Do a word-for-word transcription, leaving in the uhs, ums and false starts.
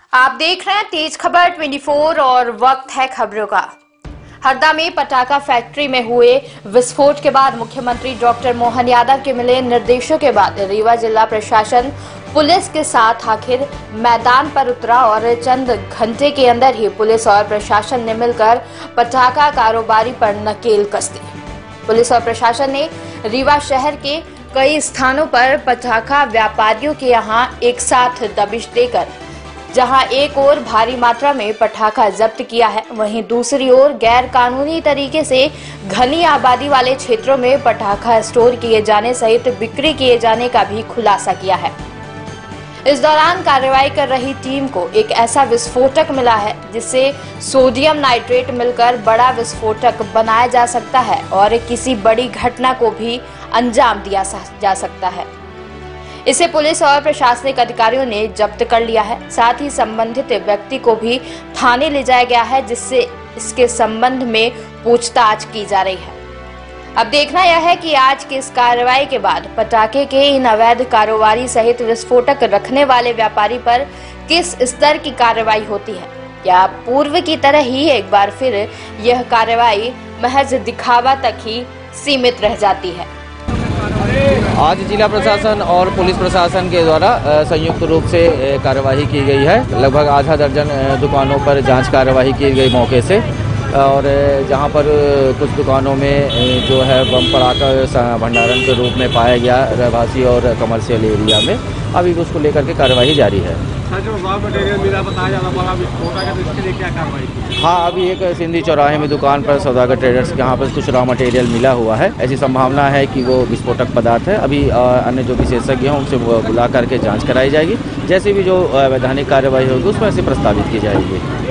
आप देख रहे हैं तेज खबर चौबीस और वक्त है खबरों का। हरदा में पटाखा फैक्ट्री में हुए विस्फोट के बाद मुख्यमंत्री डॉक्टर मोहन यादव के मिले निर्देशों के बाद रीवा जिला प्रशासन पुलिस के साथ आखिर मैदान पर उतरा और चंद घंटे के अंदर ही पुलिस और प्रशासन ने मिलकर पटाखा कारोबारी पर नकेल कस दी। पुलिस और प्रशासन ने रीवा शहर के कई स्थानों पर पटाखा व्यापारियों के यहां एक साथ दबिश देकर जहां एक ओर भारी मात्रा में पटाखा जब्त किया है, वहीं दूसरी ओर गैर कानूनी तरीके से घनी आबादी वाले क्षेत्रों में पटाखा स्टोर किए जाने सहित बिक्री किए जाने का भी खुलासा किया है। इस दौरान कार्रवाई कर रही टीम को एक ऐसा विस्फोटक मिला है जिससे सोडियम नाइट्रेट मिलकर बड़ा विस्फोटक बनाया जा सकता है और किसी बड़ी घटना को भी अंजाम दिया जा सकता है। इसे पुलिस और प्रशासनिक अधिकारियों ने जब्त कर लिया है। साथ ही संबंधित व्यक्ति को भी थाने ले जाया गया है, जिससे इसके संबंध में पूछताछ की जा रही है। अब देखना यह है कि आज की इस कार्रवाई के बाद पटाखे के इन अवैध कारोबारी सहित विस्फोटक रखने वाले व्यापारी पर किस स्तर की कार्रवाई होती है, या पूर्व की तरह ही एक बार फिर यह कार्रवाई महज दिखावा तक ही सीमित रह जाती है। आज जिला प्रशासन और पुलिस प्रशासन के द्वारा संयुक्त रूप से कार्यवाही की गई है। लगभग आधा दर्जन दुकानों पर जांच कार्यवाही की गई मौके से, और जहां पर कुछ दुकानों में जो है बम पड़ाका भंडारण के रूप में पाया गया रहवासी और कमर्शियल एरिया में, अभी उसको लेकर के कार्यवाही जारी है। जो रॉ मटेरियल मिला बताया जा रहा बड़ा विस्फोटक है, तो इसके लिए क्या कार्रवाई की? हाँ, अभी एक सिंधी चौराहे में दुकान पर सौदागर ट्रेडर्स के यहाँ पर कुछ रॉ मटेरियल मिला हुआ है। ऐसी संभावना है कि वो विस्फोटक पदार्थ है। अभी अन्य जो विशेषज्ञ हैं उनसे बुला करके जांच कराई जाएगी। जैसे भी जो वैधानिक कार्रवाई होगी उसमें से प्रस्तावित की जाएगी।